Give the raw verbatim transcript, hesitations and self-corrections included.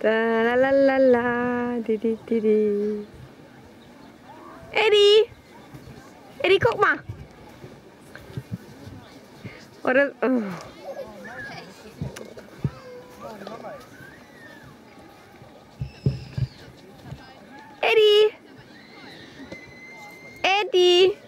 La la la la, di di di di. Eddie, Eddie, guck mal. Oder, oh. Eddie, Eddie.